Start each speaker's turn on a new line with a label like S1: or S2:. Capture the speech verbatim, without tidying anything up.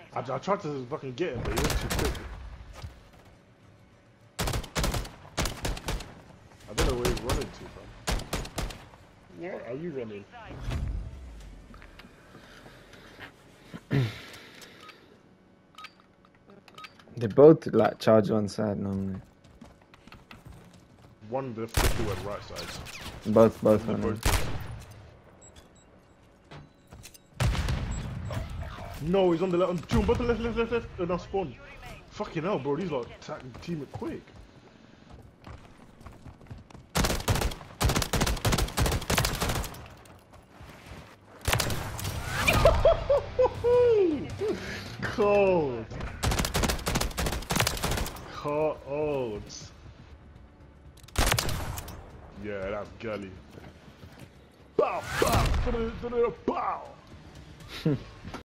S1: I, I tried to fucking get him, but he went too quick. I don't know where he's running to, fam. What are you running?
S2: They both like charge one side normally.
S1: One the fifty went right side.
S2: Both, both
S1: They
S2: on
S1: both-
S2: it.
S1: No, he's on the left. On, two, both the left, left, left, left. And now spawn. Fucking hell, bro. These like attack team it quick. Cold. Cold. Yeah, that's gully. Bow, bow, bow, bow.